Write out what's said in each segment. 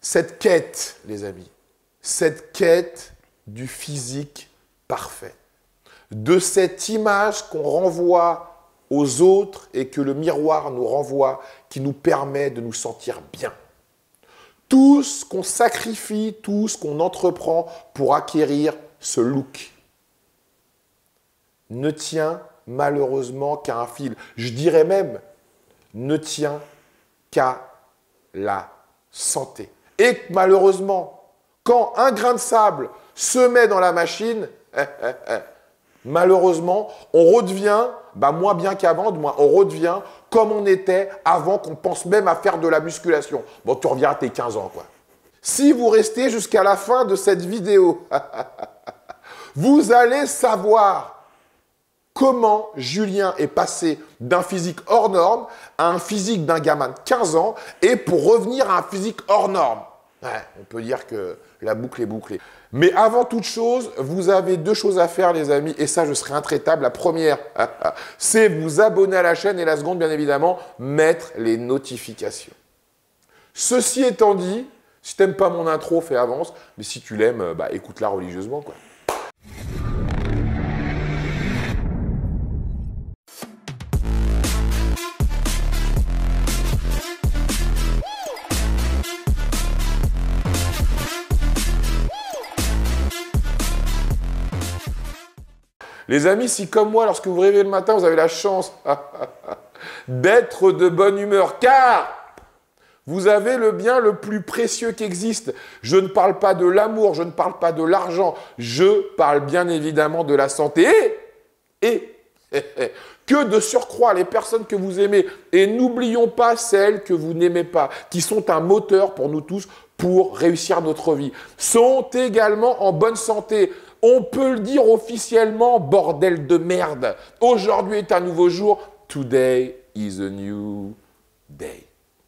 Cette quête, les amis, cette quête du physique parfait, de cette image qu'on renvoie aux autres et que le miroir nous renvoie, qui nous permet de nous sentir bien. Tout ce qu'on sacrifie, tout ce qu'on entreprend pour acquérir ce look ne tient malheureusement qu'à un fil. Je dirais même, ne tient qu'à la santé. Et malheureusement, quand un grain de sable se met dans la machine, malheureusement, on redevient, moins bien qu'avant, on redevient comme on était avant qu'on pense même à faire de la musculation. Bon, tu reviens à tes 15 ans, quoi. Si vous restez jusqu'à la fin de cette vidéo, vous allez savoir comment Julien est passé d'un physique hors norme à un physique d'un gamin de 15 ans et pour revenir à un physique hors norme. Ouais, on peut dire que la boucle est bouclée. Mais avant toute chose, vous avez deux choses à faire, les amis, et ça, je serai intraitable. La première, c'est vous abonner à la chaîne et la seconde, bien évidemment, mettre les notifications. Ceci étant dit, si tu n'aimes pas mon intro, fais avance, mais si tu l'aimes, écoute-la religieusement, quoi. Les amis, si comme moi, lorsque vous vous réveillez le matin, vous avez la chance d'être de bonne humeur, car vous avez le bien le plus précieux qui existe. Je ne parle pas de l'amour, je ne parle pas de l'argent, je parle bien évidemment de la santé. Et que de surcroît, les personnes que vous aimez, et n'oublions pas celles que vous n'aimez pas, qui sont un moteur pour nous tous pour réussir notre vie, sont également en bonne santé. On peut le dire officiellement, bordel de merde. Aujourd'hui est un nouveau jour. Today is a new day.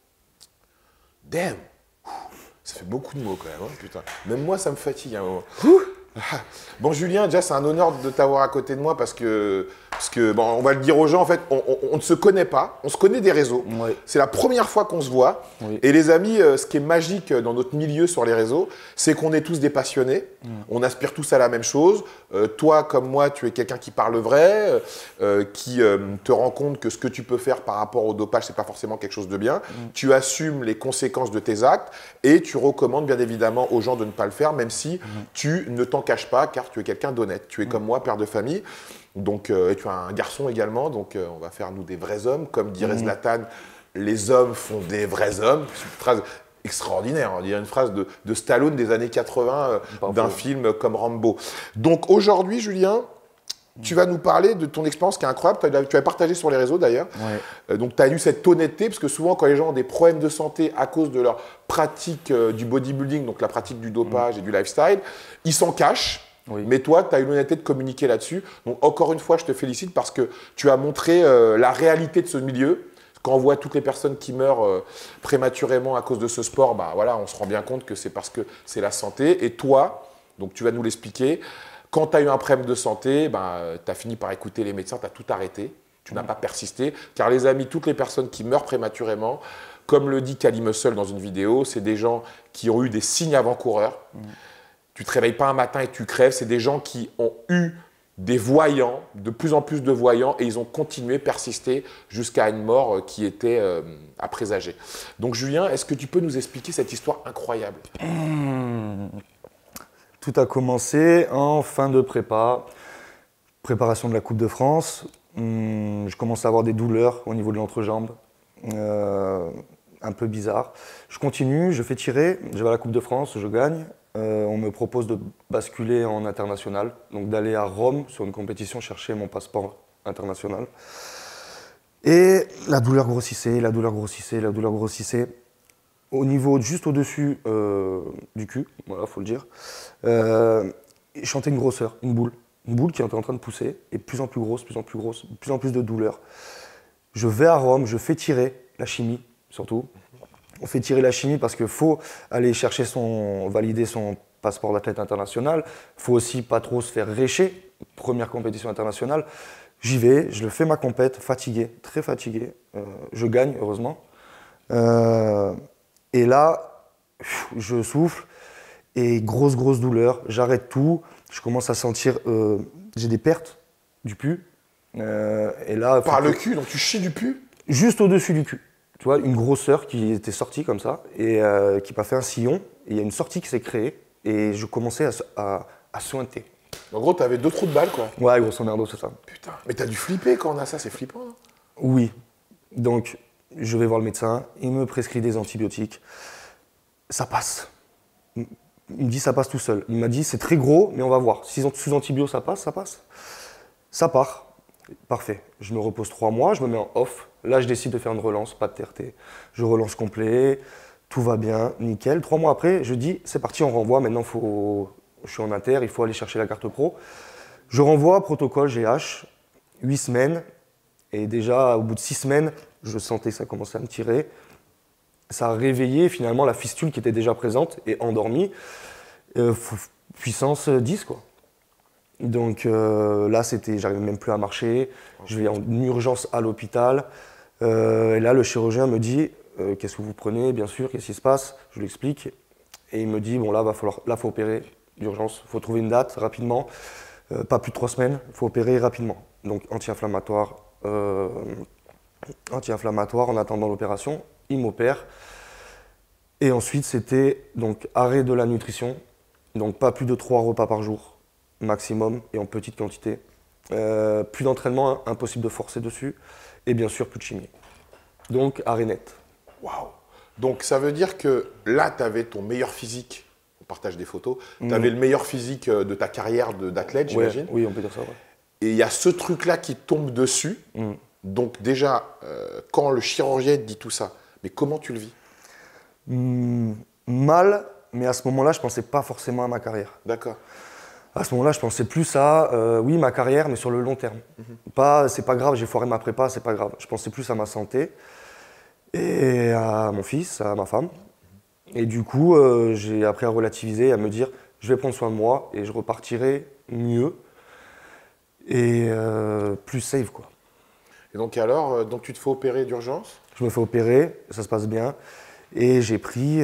Damn. Ça fait beaucoup de mots quand même, hein, putain. Même moi, ça me fatigue à un moment. Bon, Julien, déjà, c'est un honneur de t'avoir à côté de moi parce que on va le dire aux gens, en fait, on ne se connaît pas, on se connaît des réseaux. Oui. C'est la première fois qu'on se voit. Oui. Et les amis, ce qui est magique dans notre milieu sur les réseaux, c'est qu'on est tous des passionnés. On aspire tous à la même chose. Toi, comme moi, tu es quelqu'un qui parle vrai, qui te rend compte que ce que tu peux faire par rapport au dopage, c'est pas forcément quelque chose de bien. Tu assumes les conséquences de tes actes et tu recommandes bien évidemment aux gens de ne pas le faire, même si tu ne t'en caches pas, car tu es quelqu'un d'honnête. Tu es comme moi, père de famille. Donc, et tu as un garçon également, donc on va faire nous des vrais hommes. Comme dirait Zlatan, les hommes font des vrais hommes. C'est une phrase extraordinaire, on dirait une phrase de Stallone des années 80 d'un film comme Rambo. Donc aujourd'hui, Julien, tu vas nous parler de ton expérience qui est incroyable. Tu as partagé sur les réseaux d'ailleurs. Ouais. Donc tu as eu cette honnêteté, parce que souvent quand les gens ont des problèmes de santé à cause de leur pratique du bodybuilding, donc la pratique du dopage et du lifestyle, ils s'en cachent. Oui. Mais toi, tu as eu l'honnêteté de communiquer là-dessus. Donc, encore une fois, je te félicite parce que tu as montré la réalité de ce milieu. Quand on voit toutes les personnes qui meurent prématurément à cause de ce sport, voilà, on se rend bien compte que c'est parce que c'est la santé. Et toi, donc tu vas nous l'expliquer, quand tu as eu un problème de santé, tu as fini par écouter les médecins, tu as tout arrêté. Tu n'as pas persisté. Car les amis, toutes les personnes qui meurent prématurément, comme le dit Kali Muscle dans une vidéo, c'est des gens qui ont eu des signes avant-coureurs. Tu ne te réveilles pas un matin et tu crèves. C'est des gens qui ont eu des voyants, de plus en plus de voyants, et ils ont continué, persisté jusqu'à une mort qui était à présager. Donc Julien, est-ce que tu peux nous expliquer cette histoire incroyable? Tout a commencé en fin de préparation de la Coupe de France. Je commence à avoir des douleurs au niveau de l'entrejambe, un peu bizarre. Je continue, je fais tirer, je vais à la Coupe de France, je gagne. On me propose de basculer en international, donc d'aller à Rome sur une compétition chercher mon passeport international. Et la douleur grossissait, la douleur grossissait, la douleur grossissait. Au niveau juste au-dessus du cul, voilà, faut le dire. Je sentais une grosseur, une boule qui était en train de pousser, et plus en plus grosse, plus en plus grosse, plus en plus de douleur. Je vais à Rome, je fais tirer la chimie, surtout. On fait tirer la chimie parce qu'il faut aller chercher valider son passeport d'athlète international. Il faut aussi pas trop se faire récher. Première compétition internationale. J'y vais, je le fais ma compète, fatigué, très fatigué. Je gagne, heureusement. Et là, Je souffle et grosse douleur. J'arrête tout. Je commence à sentir, j'ai des pertes du pus. Et là, Par le cul, donc tu chies du pus? juste au-dessus du cul. Tu vois, une grosseur qui était sortie comme ça et qui m'a fait un sillon. Et il y a une sortie qui s'est créée et je commençais à suinter. En gros, t'avais 2 trous de balle, quoi. Ouais, grosso merdo, c'est ça. Putain. Mais t'as dû flipper quand on a ça, c'est flippant, hein. Oui. Donc, je vais voir le médecin. Il me prescrit des antibiotiques. Ça passe. Il me dit ça passe tout seul. Il m'a dit c'est très gros, mais on va voir. Si sous antibio ça passe, ça passe. Ça part. Parfait. Je me repose 3 mois, je me mets en off. Là, je décide de faire une relance, pas de TRT. Je relance complet, tout va bien, nickel. 3 mois après, je dis c'est parti, on renvoie. Maintenant, je suis en inter, il faut aller chercher la carte pro. Je renvoie, protocole GH, 8 semaines. Et déjà, au bout de 6 semaines, je sentais que ça commençait à me tirer. Ça a réveillé finalement la fistule qui était déjà présente et endormie. Puissance 10, quoi. Donc là, j'arrivais même plus à marcher. Je vais en urgence à l'hôpital. Et là, le chirurgien me dit qu'est-ce que vous prenez, bien sûr, qu'est-ce qui se passe? Je lui explique. Et il me dit bon, là, faut opérer d'urgence. Il faut trouver une date rapidement. Pas plus de 3 semaines. Il faut opérer rapidement. Donc anti-inflammatoire en attendant l'opération. Il m'opère. Et ensuite, c'était donc arrêt de la nutrition. Donc pas plus de 3 repas par jour maximum et en petite quantité. Plus d'entraînement, impossible de forcer dessus. Et bien sûr, plus de chimie. Donc, arrêt net. Waouh! Donc, ça veut dire que là, tu avais ton meilleur physique. On partage des photos. Tu avais le meilleur physique de ta carrière d'athlète, j'imagine. Oui, on peut dire ça, ouais. Et il y a ce truc-là qui tombe dessus. Donc, déjà, quand le chirurgien te dit tout ça, mais comment tu le vis? Mal, mais à ce moment-là, je ne pensais pas forcément à ma carrière. D'accord. À ce moment-là, je pensais plus à, oui, ma carrière, mais sur le long terme. C'est pas grave, j'ai foiré ma prépa, c'est pas grave. Je pensais plus à ma santé et à mon fils, à ma femme. Et du coup, j'ai appris à relativiser, à me dire, je vais prendre soin de moi et je repartirai mieux et plus safe, quoi. Et donc alors, donc tu te fais opérer d'urgence? Je me fais opérer, ça se passe bien. Et j'ai pris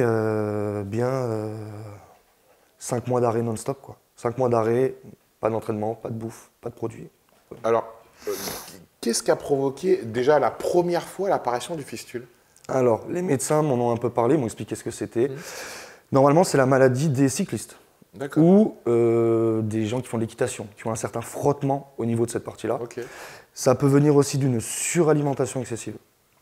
5 mois d'arrêt non-stop, quoi. 5 mois d'arrêt, pas d'entraînement, pas de bouffe, pas de produits. Alors, qu'est-ce qui a provoqué déjà la première fois l'apparition du fistule? Alors, les médecins m'en ont un peu parlé, m'ont expliqué ce que c'était. Normalement, c'est la maladie des cyclistes. D'accord. Ou des gens qui font de l'équitation, qui ont un certain frottement au niveau de cette partie-là. Ok. Ça peut venir aussi d'une suralimentation excessive.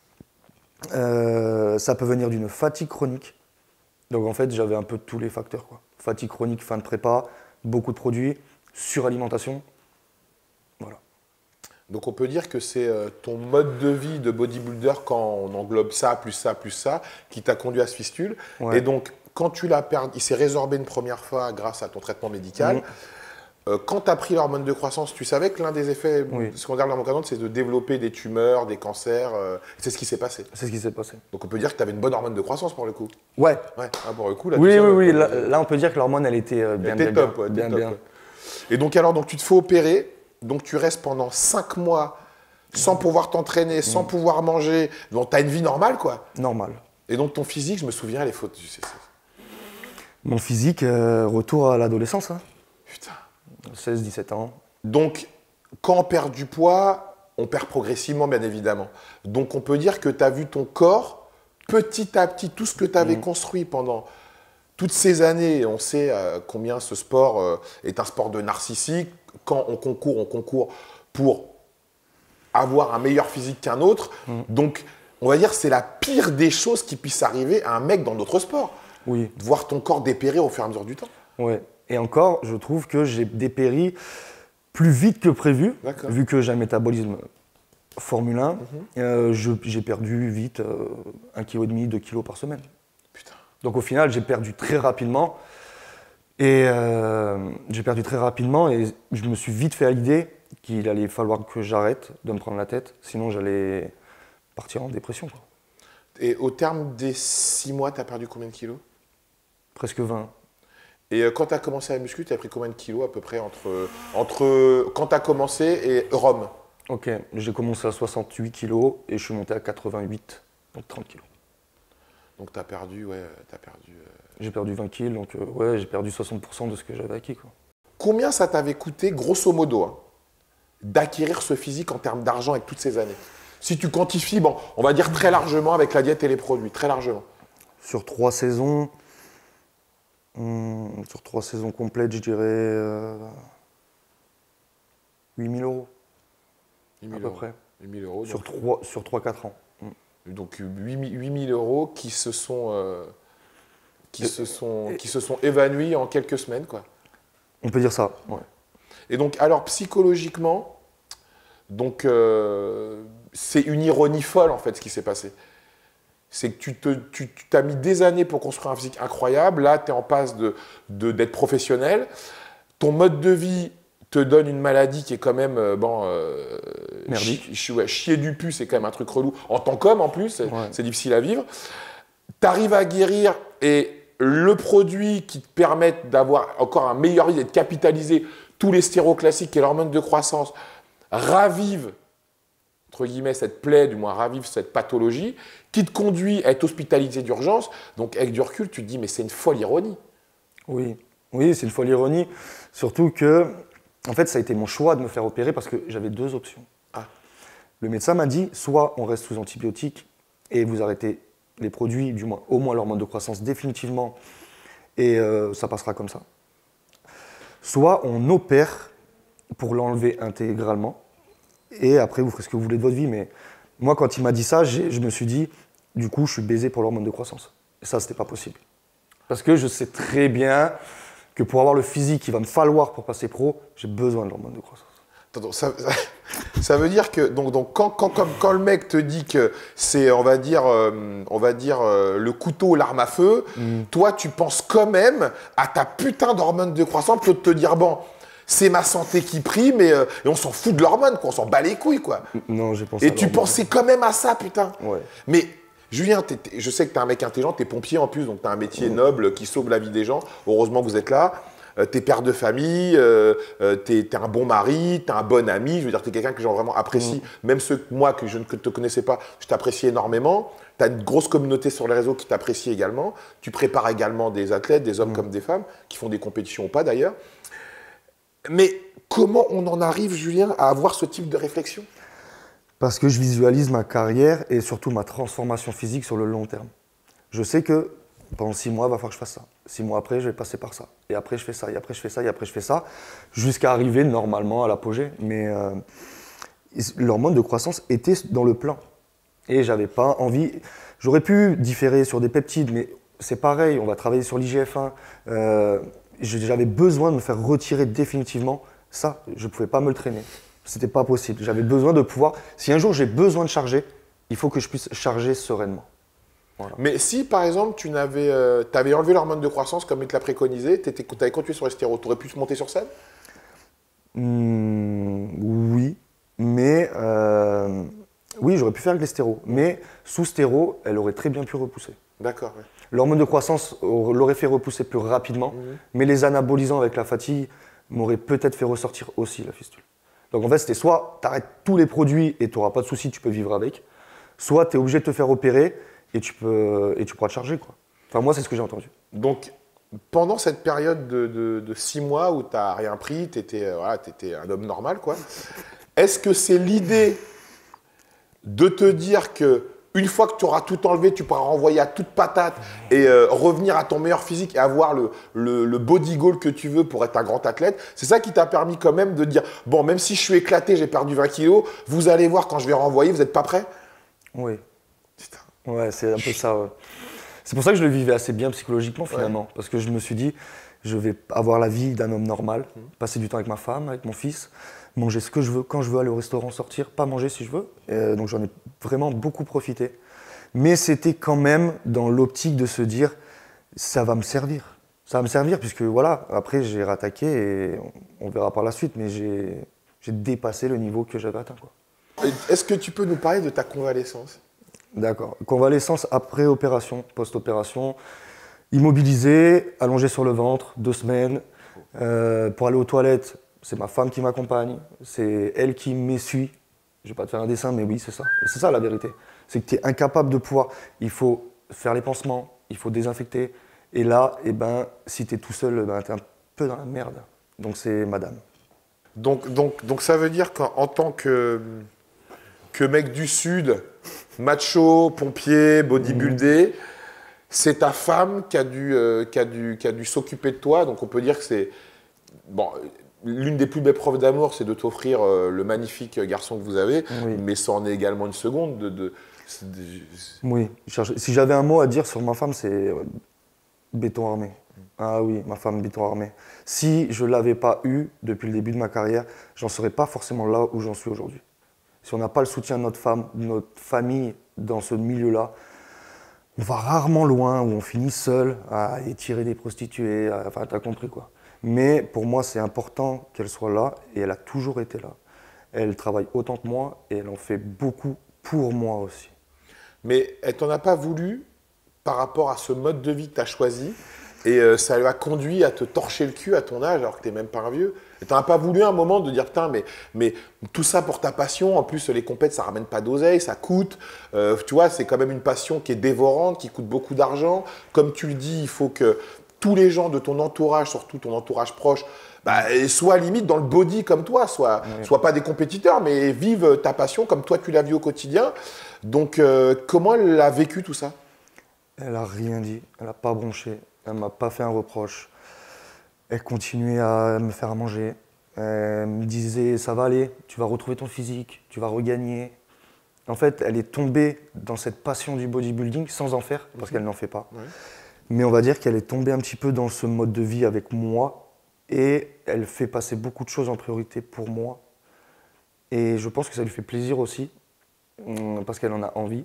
Ça peut venir d'une fatigue chronique. Donc en fait, j'avais un peu tous les facteurs, quoi. Fatigue chronique, fin de prépa, beaucoup de produits, suralimentation. Voilà. Donc on peut dire que c'est ton mode de vie de bodybuilder quand on englobe ça, qui t'a conduit à ce fistule. Ouais. Et donc quand tu l'as perdu, il s'est résorbé une première fois grâce à ton traitement médical. Quand tu as pris l'hormone de croissance, tu savais que l'un des effets secondaires de l'hormone de croissance, c'est de développer des tumeurs, des cancers. C'est ce qui s'est passé. C'est ce qui s'est passé. Donc on peut dire que tu avais une bonne hormone de croissance pour le coup. Ouais. Ouais. Ah, pour le coup, là, Oui. Là, on peut dire que l'hormone, elle était bien, était bien, top, ouais, bien, top, bien. ouais. Et donc alors, donc tu te fais opérer, donc tu restes pendant 5 mois sans pouvoir t'entraîner, sans pouvoir manger. Donc tu as une vie normale, quoi. Normal. Et donc ton physique, je me souviens les photos. Mon physique, retour à l'adolescence. Hein. Putain. 16-17 ans. Donc, quand on perd du poids, on perd progressivement, bien évidemment. Donc, on peut dire que tu as vu ton corps, petit à petit, tout ce que tu avais construit pendant toutes ces années. On sait combien ce sport est un sport de narcissique. Quand on concourt pour avoir un meilleur physique qu'un autre. Donc, on va dire que c'est la pire des choses qui puisse arriver à un mec dans d'autres sports. Oui. De voir ton corps dépérir au fur et à mesure du temps. Ouais. Et encore, je trouve que j'ai dépéri plus vite que prévu, vu que j'ai un métabolisme Formule 1. J'ai perdu vite 1,5 kg, 2 kg par semaine. Putain. Donc au final, j'ai perdu très rapidement. Et je me suis vite fait à l'idée qu'il allait falloir que j'arrête de me prendre la tête, sinon j'allais partir en dépression, quoi. Et au terme des 6 mois, tu as perdu combien de kilos? Presque 20. Et quand tu as commencé à muscu, tu as pris combien de kilos à peu près entre quand tu as commencé et Rome? Ok, j'ai commencé à 68 kilos et je suis monté à 88, donc 30 kilos. Donc tu as perdu, J'ai perdu 20 kilos, donc ouais, j'ai perdu 60% de ce que j'avais acquis, quoi. Combien ça t'avait coûté, grosso modo, hein, d'acquérir ce physique en termes d'argent avec toutes ces années? Si tu quantifies, bon, on va dire très largement avec la diète et les produits, très largement. Sur 3 saisons, complètes, je dirais 8 000 euros, 8 à 000 peu euros. près. 8 000 euros. Sur 3-4 ans. Donc 8 000 euros qui se sont évanouis en quelques semaines, quoi. On peut dire ça, ouais. Et donc, alors psychologiquement, donc c'est une ironie folle en fait ce qui s'est passé. C'est que tu t'as mis des années pour construire un physique incroyable. Là, tu es en passe d'être professionnel. Ton mode de vie te donne une maladie qui est quand même merdique. Chier du pu, c'est quand même un truc relou. En tant qu'homme, en plus, Ouais. c'est difficile à vivre. Tu arrives à guérir et le produit qui te permet d'avoir encore un meilleur vie et de capitaliser tous les stérols classiques et l'hormone de croissance ravive, entre guillemets, cette plaie, du moins ravive cette pathologie, qui te conduit à être hospitalisé d'urgence. Donc avec du recul, tu te dis, mais c'est une folle ironie. Oui, oui, c'est une folle ironie. Surtout que, en fait, ça a été mon choix de me faire opérer parce que j'avais 2 options. Ah. Le médecin m'a dit, soit on reste sous antibiotiques et vous arrêtez les produits, du moins, au moins l'hormone de croissance définitivement, et ça passera comme ça. Soit on opère pour l'enlever intégralement, et après vous ferez ce que vous voulez de votre vie. Mais moi, quand il m'a dit ça, je me suis dit, du coup, je suis baisé pour l'hormone de croissance. Et ça, c'était pas possible. Parce que je sais très bien que pour avoir le physique qu'il va me falloir pour passer pro, j'ai besoin de l'hormone de croissance. Attends, ça veut dire que donc quand le mec te dit que c'est, on va dire le couteau, l'arme à feu, toi tu penses quand même à ta putain d'hormone de croissance plutôt de te dire bon, c'est ma santé qui prime et on s'en fout de l'hormone, quoi, on s'en bat les couilles, quoi. Non, j'ai pensé Et à tu l'hormone. pensais quand même à ça, putain. Ouais. Mais Julien, je sais que t'es un mec intelligent, t'es pompier en plus, donc t'as un métier noble qui sauve la vie des gens. Heureusement que vous êtes là. T'es père de famille, t'es un bon mari, t'es un bon ami. Je veux dire, t'es quelqu'un que j'ai vraiment apprécie. Même ceux que moi, que je ne te connaissais pas, je t'apprécie énormément. T'as une grosse communauté sur les réseaux qui t'apprécie également. Tu prépares également des athlètes, des hommes comme des femmes, qui font des compétitions ou pas d'ailleurs. Mais comment on en arrive, Julien, à avoir ce type de réflexion? Parce que je visualise ma carrière et surtout ma transformation physique sur le long terme. Je sais que pendant 6 mois, il va falloir que je fasse ça. 6 mois après, je vais passer par ça. Et après, je fais ça. Et après, je fais ça. Et après, je fais ça. Jusqu'à arriver normalement à l'apogée. Mais l'hormone de croissance était dans le plan. Et j'avais pas envie. J'aurais pu différer sur des peptides, mais c'est pareil. On va travailler sur l'IGF-1. J'avais besoin de me faire retirer définitivement ça. Je ne pouvais pas me le traîner. C'était pas possible. J'avais besoin de pouvoir. Si un jour j'ai besoin de charger, il faut que je puisse charger sereinement. Voilà. Mais si, par exemple, tu avais enlevé l'hormone de croissance comme il te l'a préconisé, tu avais continué sur les stéroïdes, tu aurais pu monter sur scène? Oui, mais oui, j'aurais pu faire avec les stéros. Mais sous stéro, elle aurait très bien pu repousser. D'accord. Ouais. L'hormone de croissance l'aurait fait repousser plus rapidement, mais les anabolisants avec la fatigue m'auraient peut-être fait ressortir aussi la fistule. Donc en fait, c'était soit tu arrêtes tous les produits et tu n'auras pas de soucis, tu peux vivre avec, soit tu es obligé de te faire opérer et tu pourras te charger, quoi. Enfin, moi, c'est ce que j'ai entendu. Donc, pendant cette période de 6 mois où tu n'as rien pris, tu étais un homme normal, quoi, est-ce que c'est l'idée de te dire que une fois que tu auras tout enlevé, tu pourras renvoyer à toute patate et revenir à ton meilleur physique et avoir le body goal que tu veux pour être un grand athlète? C'est ça qui t'a permis quand même de dire, bon, même si je suis éclaté, j'ai perdu 20 kilos, vous allez voir quand je vais renvoyer, vous n'êtes pas prêts? Oui. Putain. Ouais, c'est un peu ça. Ouais. C'est pour ça que je le vivais assez bien psychologiquement finalement. Parce que je me suis dit, je vais avoir la vie d'un homme normal, passer du temps avec ma femme, avec mon fils, manger ce que je veux, quand je veux, aller au restaurant, sortir, pas manger si je veux. Donc j'en ai vraiment beaucoup profité. Mais c'était quand même dans l'optique de se dire, ça va me servir. Ça va me servir puisque voilà, après j'ai rattaqué et on verra par la suite, mais j'ai dépassé le niveau que j'avais atteint, quoi. Est-ce que tu peux nous parler de ta convalescence? D'accord. Convalescence après opération, post-opération, immobilisé, allongé sur le ventre, 2 semaines. Pour aller aux toilettes, c'est ma femme qui m'accompagne, c'est elle qui m'essuie. Je vais pas te faire un dessin, mais oui, c'est ça. C'est ça la vérité. C'est que tu es incapable de pouvoir. Il faut faire les pansements, il faut désinfecter. Et là, eh ben, si tu es tout seul, ben, tu es un peu dans la merde. Donc c'est madame. Donc ça veut dire qu'en tant que mec du Sud, macho, pompier, bodybuildé, c'est ta femme qui a dû s'occuper de toi. Donc on peut dire que c'est... Bon, l'une des plus belles preuves d'amour, c'est de t'offrir le magnifique garçon que vous avez, Oui. mais ça en est également une seconde. Oui. Si j'avais un mot à dire sur ma femme, c'est béton armé. Ah oui, ma femme béton armé. Si je ne l'avais pas eue depuis le début de ma carrière, j'en serais pas forcément là où j'en suis aujourd'hui. Si on n'a pas le soutien de notre femme, de notre famille dans ce milieu-là, on va rarement loin, où on finit seul à étirer des prostituées, enfin t'as compris quoi. Mais pour moi c'est important qu'elle soit là et elle a toujours été là. Elle travaille autant que moi et elle en fait beaucoup pour moi aussi. Mais elle t'en a pas voulu par rapport à ce mode de vie que tu as choisi et ça lui a conduit à te torcher le cul à ton âge alors que tu n'es même pas un vieux. Et tu n'en as pas voulu un moment de dire putain mais tout ça pour ta passion, en plus les compètes ça ramène pas d'oseille, ça coûte, tu vois c'est quand même une passion qui est dévorante, qui coûte beaucoup d'argent. Comme tu le dis, il faut que tous les gens de ton entourage, surtout ton entourage proche, bah, soient limite dans le body comme toi, soient pas des compétiteurs mais vivent ta passion comme toi tu la vis au quotidien. Donc comment elle a vécu tout ça? Elle a rien dit, elle n'a pas bronché, elle m'a pas fait un reproche. Elle continuait à me faire à manger. Elle me disait ça va aller, tu vas retrouver ton physique, tu vas regagner. En fait, elle est tombée dans cette passion du bodybuilding sans en faire, parce qu'elle n'en fait pas. Ouais. Mais on va dire qu'elle est tombée un petit peu dans ce mode de vie avec moi et elle fait passer beaucoup de choses en priorité pour moi. Et je pense que ça lui fait plaisir aussi, parce qu'elle en a envie.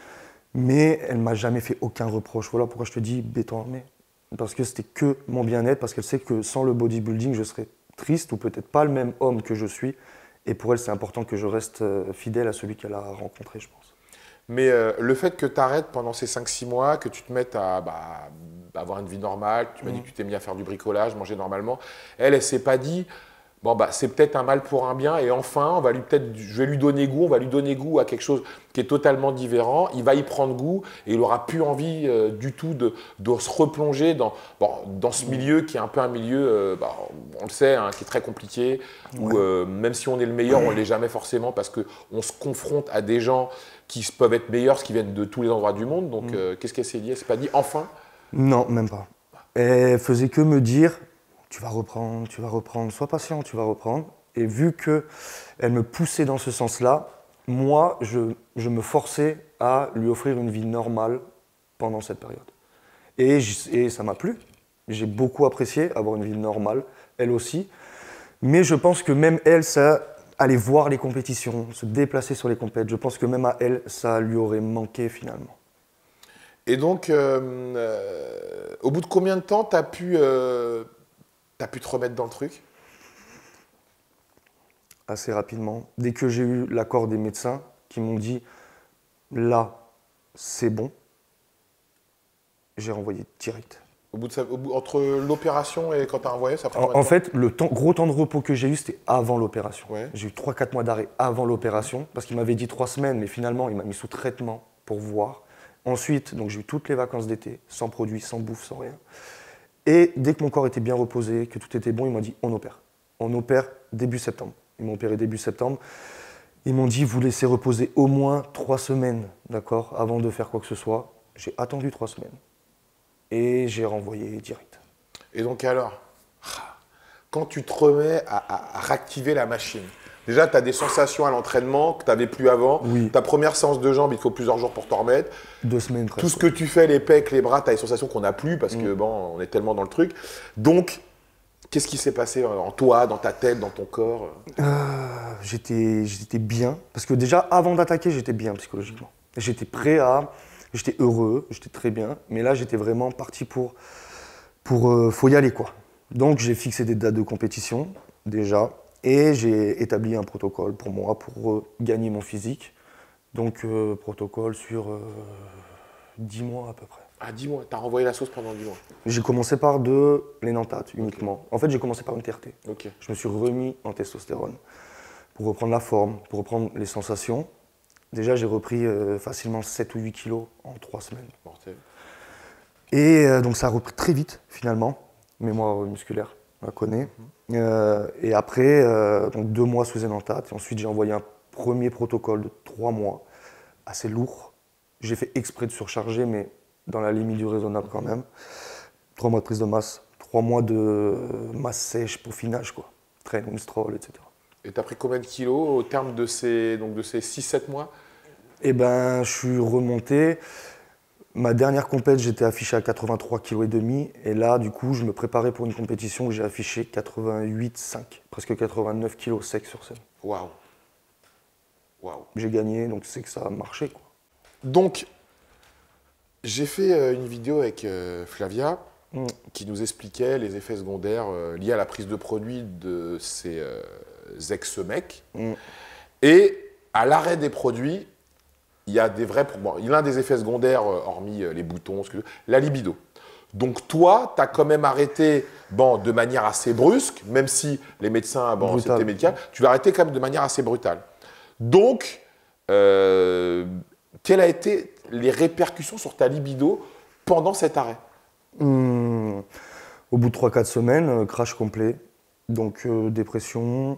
Mais elle m'a jamais fait aucun reproche. Voilà pourquoi je te dis béton armé. Parce que c'était que mon bien-être, parce qu'elle sait que sans le bodybuilding, je serais triste ou peut-être pas le même homme que je suis. Et pour elle, c'est important que je reste fidèle à celui qu'elle a rencontré, je pense. Mais le fait que tu arrêtes pendant ces 5-6 mois, que tu te mettes à avoir une vie normale, tu m'as dit que tu t'es mis à faire du bricolage, manger normalement, elle s'est pas dit, bon, bah, c'est peut-être un mal pour un bien, et enfin, je vais lui donner goût, on va lui donner goût à quelque chose qui est totalement différent, il va y prendre goût, et il n'aura plus envie du tout de se replonger dans ce milieu qui est un peu un milieu, on le sait, hein, qui est très compliqué, où même si on est le meilleur, on ne l'est jamais forcément, parce qu'on se confronte à des gens qui peuvent être meilleurs, parce qu'ils viennent de tous les endroits du monde, donc qu'est-ce qu'elle s'est dit? Elle s'est pas dit, enfin? Non, même pas. Elle faisait que me dire, tu vas reprendre, sois patient, tu vas reprendre. Et vu qu'elle me poussait dans ce sens-là, moi, je me forçais à lui offrir une vie normale pendant cette période. Et ça m'a plu. J'ai beaucoup apprécié avoir une vie normale, elle aussi. Mais je pense que même elle, ça, aller voir les compétitions, se déplacer sur les compétitions, je pense que même à elle, ça lui aurait manqué finalement. Et donc, au bout de combien de temps tu as pu te remettre dans le truc? Assez rapidement. Dès que j'ai eu l'accord des médecins qui m'ont dit là, c'est bon, j'ai renvoyé direct. Entre l'opération et quand tu as renvoyé, ça prend En fait, le gros temps de repos que j'ai eu, c'était avant l'opération. Ouais. J'ai eu 3-4 mois d'arrêt avant l'opération, parce qu'il m'avait dit 3 semaines, mais finalement, il m'a mis sous traitement pour voir. Ensuite, donc j'ai eu toutes les vacances d'été, sans produits, sans bouffe, sans rien. Et dès que mon corps était bien reposé, que tout était bon, il m'a dit on opère. On opère début septembre. Ils m'ont opéré début septembre. Ils m'ont dit vous laissez reposer au moins 3 semaines, d'accord, avant de faire quoi que ce soit. J'ai attendu 3 semaines. Et j'ai renvoyé direct. Et donc alors, quand tu te remets à réactiver la machine, déjà tu as des sensations à l'entraînement que tu n'avais plus avant. Oui. Ta première séance de jambes, il te faut plusieurs jours pour t'en remettre. 2 semaines presque. Tout ce que tu fais, les pecs, les bras, tu as des sensations qu'on n'a plus parce que bon, on est tellement dans le truc. Donc, qu'est-ce qui s'est passé en toi, dans ta tête, dans ton corps? J'étais bien. Parce que déjà, avant d'attaquer, j'étais bien psychologiquement. J'étais prêt à... J'étais heureux, j'étais très bien. Mais là, j'étais vraiment parti pour faut y aller, quoi. Donc, j'ai fixé des dates de compétition, déjà. Et j'ai établi un protocole pour moi, pour gagner mon physique. Donc, protocole sur 10 mois à peu près. Ah, 10 mois, tu as renvoyé la sauce pendant 10 mois. J'ai commencé par de l'énanthate uniquement. En fait, j'ai commencé par une TRT. Ok. Je me suis remis en testostérone pour reprendre la forme, pour reprendre les sensations. Déjà, j'ai repris facilement 7 ou 8 kilos en 3 semaines. Mortel. Et donc ça a repris très vite finalement, mémoire musculaire, on la connaît. Et après, donc 2 mois sous énanthate, et ensuite j'ai envoyé un premier protocole de 3 mois, assez lourd. J'ai fait exprès de surcharger, mais dans la limite du raisonnable quand même. 3 mois de prise de masse, 3 mois de masse sèche, peaufinage, quoi. Train, Winstrol, etc. Et tu as pris combien de kilos au terme de ces 6-7 mois? Eh ben, je suis remonté. Ma dernière compète, j'étais affiché à 83,5 kg. Et là, du coup, je me préparais pour une compétition où j'ai affiché 88,5, presque 89 kg sec sur scène. Waouh. Waouh. J'ai gagné, donc c'est que ça a marché, quoi. Donc, j'ai fait une vidéo avec Flavia qui nous expliquait les effets secondaires liés à la prise de produits de ses ex-mecs. Et à l'arrêt des produits, il y a des vrais. Bon, il y a un des effets secondaires, hormis les boutons, la libido. Donc, toi, tu as quand même arrêté de manière assez brusque, même si les médecins, c'était médical, tu l'as arrêté quand même de manière assez brutale. Donc, quelles ont été les répercussions sur ta libido pendant cet arrêt? Au bout de 3-4 semaines, crash complet. Donc, dépression,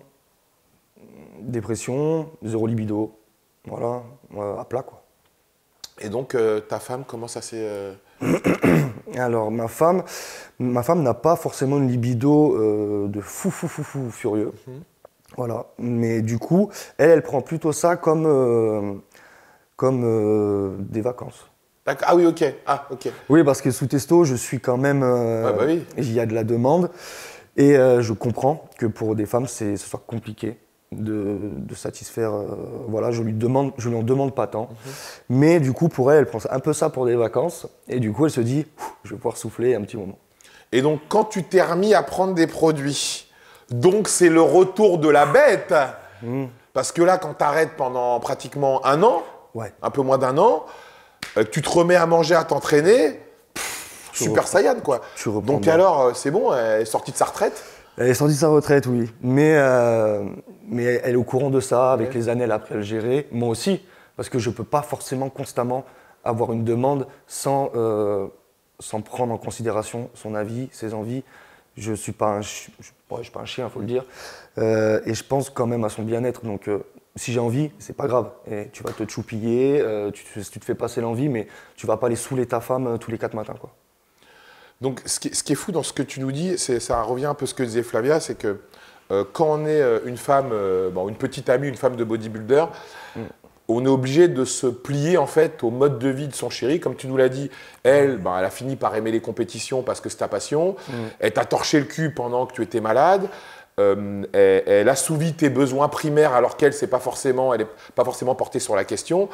zéro libido. Voilà, à plat, quoi. Et donc, ta femme, comment ça s'est... Alors, ma femme n'a pas forcément une libido de fou furieux. Voilà. Mais du coup, elle prend plutôt ça comme des vacances. Ah oui, ok. Ah, ok. Oui, parce que sous testo, je suis quand même... oui. Il y a de la demande. Et je comprends que pour des femmes, ce soit compliqué de satisfaire. Voilà, je lui en demande pas tant. Mais du coup, pour elle, elle prend un peu ça pour des vacances. Et du coup, elle se dit, je vais pouvoir souffler un petit moment. Et donc, quand tu t'es remis à prendre des produits, donc c'est le retour de la bête. Parce que là, quand tu arrêtes pendant pratiquement 1 an, un peu moins d'1 an, tu te remets à manger, à t'entraîner, Super Saiyan, quoi. Donc alors, c'est bon, elle est sortie de sa retraite? Elle est sortie de sa retraite, oui. Mais elle est au courant de ça, avec les années, elle a appris à le gérer. Moi aussi, parce que je ne peux pas forcément constamment avoir une demande sans prendre en considération son avis, ses envies. Je ne suis pas un chien, il faut le dire. Et je pense quand même à son bien-être. Donc, si j'ai envie, c'est pas grave. Et tu vas te choupiller, tu te fais passer l'envie, mais tu vas pas aller saouler ta femme tous les 4 matins, quoi. Donc, ce qui est fou dans ce que tu nous dis, ça revient un peu à ce que disait Flavia, c'est que quand on est une femme, une petite amie, une femme de bodybuilder, on est obligé de se plier en fait au mode de vie de son chéri. Comme tu nous l'as dit, elle a fini par aimer les compétitions parce que c'est ta passion. Elle t'a torché le cul pendant que tu étais malade. Elle assouvit tes besoins primaires alors qu'elle n'est pas forcément portée sur la question.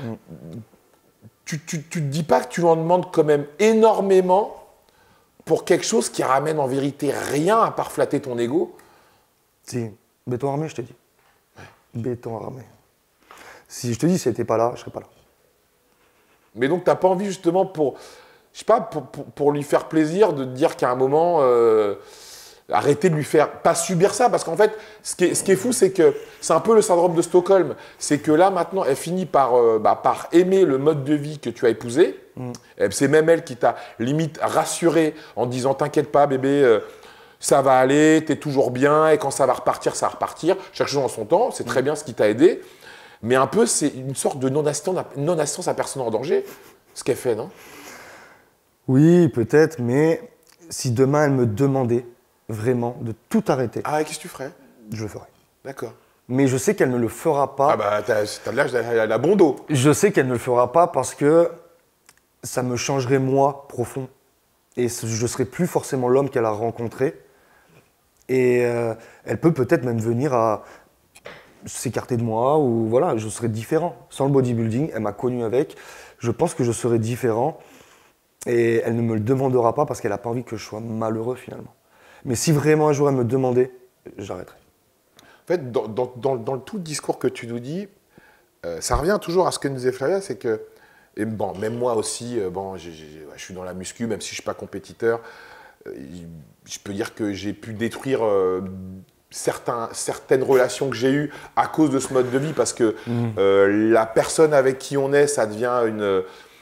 Tu te dis pas que tu lui en demandes quand même énormément pour quelque chose qui ramène en vérité rien à part flatter ton ego? Si, béton armé, je te dis. Béton armé. Si je te dis, si elle n'était pas là, je ne serais pas là. Mais donc, tu n'as pas envie justement pour lui faire plaisir de te dire qu'à un moment, arrêter de lui faire, pas subir ça, parce qu'en fait, ce qui est fou, c'est que c'est un peu le syndrome de Stockholm. C'est que là, maintenant, elle finit par aimer le mode de vie que tu as épousé. C'est même elle qui t'a limite rassuré en disant « T'inquiète pas, bébé, ça va aller, tu es toujours bien, et quand ça va repartir, ça va repartir. » Chaque chose en son temps, c'est très bien ce qui t'a aidé. Mais un peu, c'est une sorte de non-assistance à personne en danger, ce qu'elle fait, non? Oui, peut-être, mais si demain elle me demandait vraiment de tout arrêter… Ah, qu'est-ce que tu ferais? Je le ferais. D'accord. Mais je sais qu'elle ne le fera pas. Ah bah, t'as l'âge de la bon dos. Je sais qu'elle ne le fera pas parce que ça me changerait moi profond. Et je ne serais plus forcément l'homme qu'elle a rencontré. Et elle peut peut-être même venir à s'écarter de moi, ou voilà, je serais différent. Sans le bodybuilding, elle m'a connu avec, je pense que je serais différent et elle ne me le demandera pas parce qu'elle n'a pas envie que je sois malheureux finalement. Mais si vraiment un jour elle me demandait, j'arrêterais. En fait, dans tout le discours que tu nous dis, ça revient toujours à ce que nous disait Flavia, c'est que, et bon, même moi aussi, je suis dans la muscu, même si je ne suis pas compétiteur, je peux dire que j'ai pu détruire certaines relations que j'ai eues à cause de ce mode de vie, parce que la personne avec qui on est, ça devient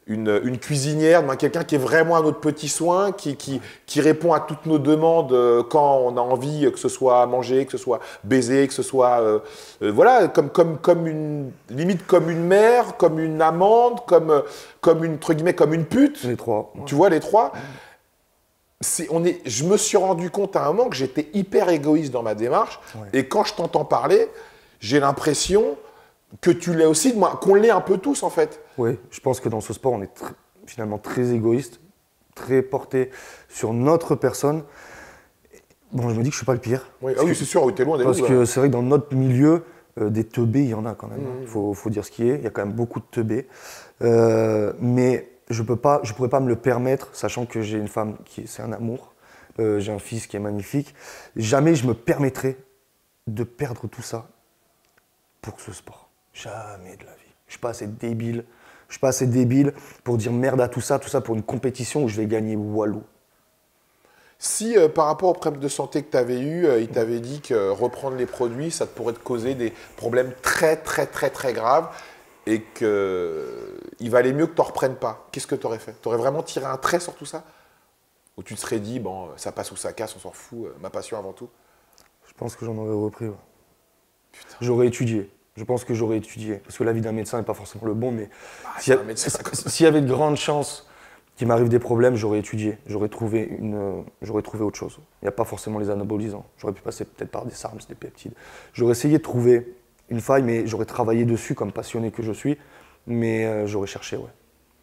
une cuisinière, demain quelqu'un qui est vraiment à notre petit soin, qui répond à toutes nos demandes quand on a envie, que ce soit manger, que ce soit baiser, que ce soit voilà, comme limite comme une mère, comme une amante, comme une entre guillemets comme une pute. Les trois. Ouais. Tu vois les trois. Je me suis rendu compte à un moment que j'étais hyper égoïste dans ma démarche. Ouais. Et quand je t'entends parler, j'ai l'impression que tu l'es aussi, qu'on l'est un peu tous en fait. Oui, je pense que dans ce sport, on est finalement très égoïste, très porté sur notre personne. Bon, je me dis que je ne suis pas le pire. Oui, ah oui, c'est sûr, t'es loin des Parce loups, que là. c'est vrai que dans notre milieu, des teubés, il y en a quand même. Il faut dire ce qui est. Il y a quand même beaucoup de teubés. Mais je pourrais pas me le permettre, sachant que j'ai une femme c'est un amour. J'ai un fils qui est magnifique. Jamais je me permettrais de perdre tout ça pour ce sport. Jamais de la vie. Je suis pas assez débile. Je suis pas assez débile pour dire merde à tout ça pour une compétition où je vais gagner walou. Si par rapport aux problèmes de santé que tu avais eu, il t'avait dit que reprendre les produits, ça te pourrait te causer des problèmes très très très très graves et qu'il valait mieux que tu n'en reprennes pas, qu'est-ce que tu aurais fait? Tu aurais vraiment tiré un trait sur tout ça? Ou tu te serais dit, bon, ça passe ou ça casse, on s'en fout, ma passion avant tout? Je pense que j'en aurais repris. Ouais. Putain. J'aurais étudié. Je pense que j'aurais étudié. Parce que l'avis d'un médecin n'est pas forcément le bon, mais C'est un médecin, ça, s'il y avait de grandes chances qu'il m'arrive des problèmes, j'aurais étudié. J'aurais trouvé autre chose. Il n'y a pas forcément les anabolisants. J'aurais pu passer peut-être par des SARMs, des peptides. J'aurais essayé de trouver une faille, mais j'aurais travaillé dessus comme passionné que je suis. Mais j'aurais cherché, ouais.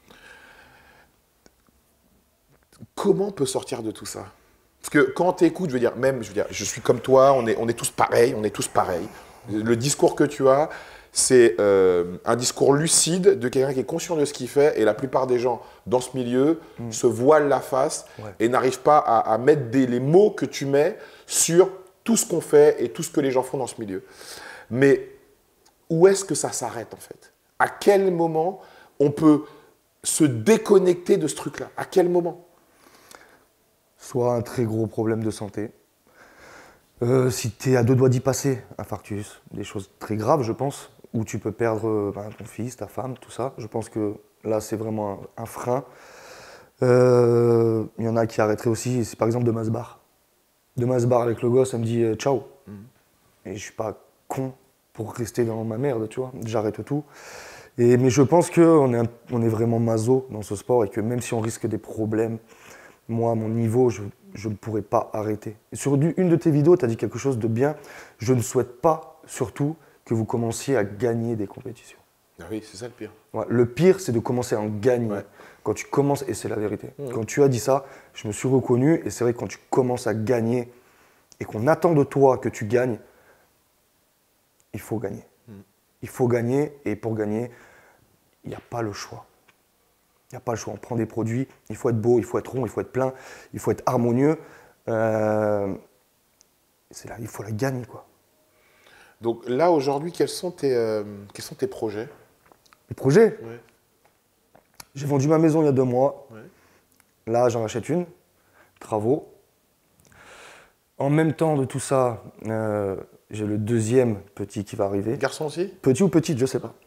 Comment on peut sortir de tout ça? Parce que quand tu écoutes, je suis comme toi, on est tous pareils, Le discours que tu as, c'est un discours lucide de quelqu'un qui est conscient de ce qu'il fait, et la plupart des gens dans ce milieu se voilent la face et n'arrivent pas à mettre les mots que tu mets sur tout ce qu'on fait et tout ce que les gens font dans ce milieu. Mais où est-ce que ça s'arrête en fait? À quel moment on peut se déconnecter de ce truc-là? À quel moment? Soit un très gros problème de santé. Si tu es à deux doigts d'y passer, infarctus, des choses très graves, je pense, où tu peux perdre ton fils, ta femme, tout ça. Je pense que là, c'est vraiment un frein. Il y en a qui arrêteraient aussi, c'est par exemple de Masbar. De Masbar avec le gosse, elle me dit ciao. Et je suis pas con pour rester dans ma merde, tu vois. J'arrête tout. Mais je pense qu'on est vraiment maso dans ce sport et que même si on risque des problèmes, moi, à mon niveau, je ne pourrais pas arrêter. Et sur une de tes vidéos, tu as dit quelque chose de bien. Je ne souhaite pas, surtout, que vous commenciez à gagner des compétitions. Ah oui, c'est ça le pire. Ouais, le pire, c'est de commencer à en gagner. Ouais. Quand tu commences, et c'est la vérité, quand tu as dit ça, je me suis reconnu, et c'est vrai que quand tu commences à gagner, et qu'on attend de toi que tu gagnes, il faut gagner. Il faut gagner, et pour gagner, il n'y a pas le choix. Il n'y a pas le choix. On prend des produits, il faut être beau, il faut être rond, il faut être plein, il faut être harmonieux. C'est là, il faut la gagner, quoi. Donc là, aujourd'hui, quels sont tes projets? Les projets? Ouais. J'ai vendu ma maison il y a 2 mois. Ouais. Là, j'en achète une. Travaux. En même temps de tout ça, j'ai le deuxième petit qui va arriver. Garçon aussi? Petit ou petite, je ne sais pas.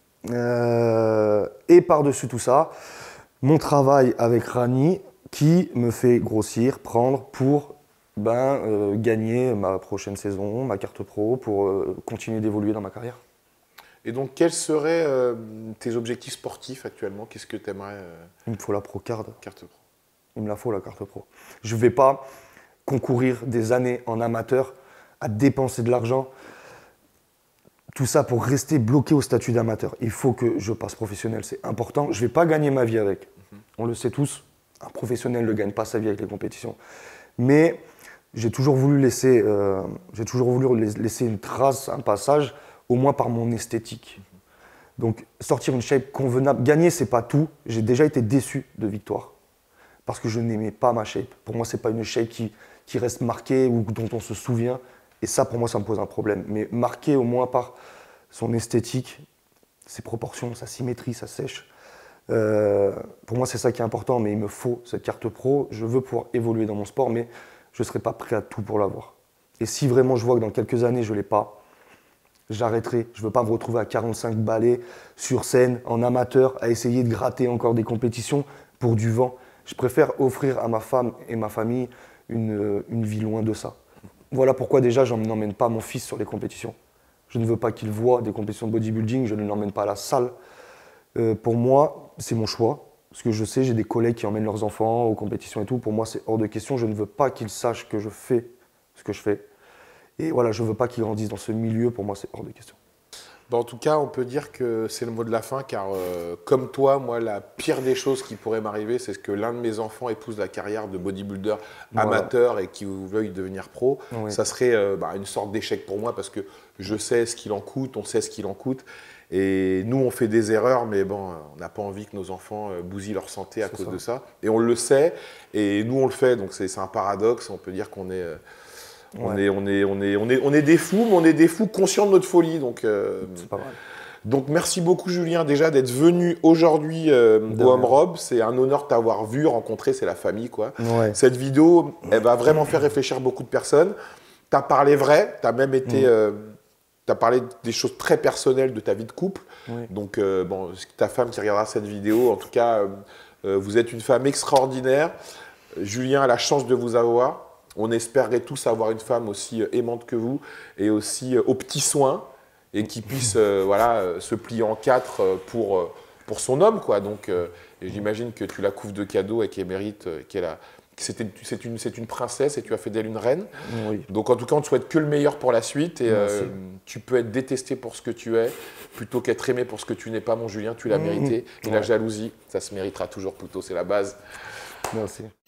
Et par-dessus tout ça, mon travail avec Rani qui me fait grossir, prendre pour gagner ma prochaine saison, ma carte pro, pour continuer d'évoluer dans ma carrière. Et donc, quels seraient tes objectifs sportifs actuellement? Qu'est-ce que tu aimerais Il me faut la pro card. Carte pro. Il me la faut, la carte pro. Je ne vais pas concourir des années en amateur à dépenser de l'argent. Tout ça pour rester bloqué au statut d'amateur. Il faut que je passe professionnel, c'est important. Je ne vais pas gagner ma vie avec. On le sait tous, un professionnel ne gagne pas sa vie avec les compétitions. Mais j'ai toujours voulu laisser une trace, un passage, au moins par mon esthétique. Donc sortir une shape convenable, gagner c'est pas tout. J'ai déjà été déçu de victoire parce que je n'aimais pas ma shape. Pour moi, c'est pas une shape qui reste marquée ou dont on se souvient. Et ça, pour moi, ça me pose un problème. Mais marqué au moins par son esthétique, ses proportions, sa symétrie, sa sèche. Pour moi, c'est ça qui est important. Mais il me faut cette carte pro. Je veux pouvoir évoluer dans mon sport, mais je ne serai pas prêt à tout pour l'avoir. Et si vraiment je vois que dans quelques années, je ne l'ai pas, j'arrêterai. Je ne veux pas me retrouver à 45 balais sur scène, en amateur, à essayer de gratter encore des compétitions pour du vent. Je préfère offrir à ma femme et ma famille une vie loin de ça. Voilà pourquoi déjà je n'emmène pas mon fils sur les compétitions. Je ne veux pas qu'il voie des compétitions de bodybuilding, je ne l'emmène pas à la salle. Pour moi, c'est mon choix. Parce que je sais, j'ai des collègues qui emmènent leurs enfants aux compétitions et tout. Pour moi, c'est hors de question. Je ne veux pas qu'ils sachent que je fais ce que je fais. Et voilà, je ne veux pas qu'ils grandissent dans ce milieu. Pour moi, c'est hors de question. Bon, en tout cas, on peut dire que c'est le mot de la fin, car comme toi, moi, la pire des choses qui pourrait m'arriver, c'est que l'un de mes enfants épouse la carrière de bodybuilder amateur et qui veuille devenir pro. Oui. Ça serait une sorte d'échec pour moi, parce que je sais ce qu'il en coûte, on sait ce qu'il en coûte. Et nous, on fait des erreurs, mais bon, on n'a pas envie que nos enfants bousillent leur santé à cause de ça. Et on le sait, et nous, on le fait. Donc, c'est un paradoxe. On peut dire qu'on est... On est des fous, mais on est des fous conscients de notre folie. Donc, c'est pas mal. Donc merci beaucoup Julien déjà d'être venu aujourd'hui au Home Rob. C'est un honneur de t'avoir vu, rencontré, c'est la famille quoi. Ouais. Cette vidéo, elle va vraiment faire réfléchir beaucoup de personnes. Tu as parlé vrai, tu as même été... tu as parlé des choses très personnelles de ta vie de couple. Oui. Donc bon, ta femme qui regardera cette vidéo, en tout cas, vous êtes une femme extraordinaire. Julien a la chance de vous avoir. On espérerait tous avoir une femme aussi aimante que vous et aussi aux petits soins et qui puisse se plier en quatre pour son homme. Quoi. Donc, et j'imagine que tu la couvres de cadeaux et qu'elle mérite, c'est une princesse et tu as fait d'elle une reine. Oui. Donc en tout cas, on te souhaite que le meilleur pour la suite et tu peux être détesté pour ce que tu es plutôt qu'être aimé pour ce que tu n'es pas, mon Julien, tu l'as mérité. Et la jalousie, ça se méritera toujours plutôt, c'est la base. Merci.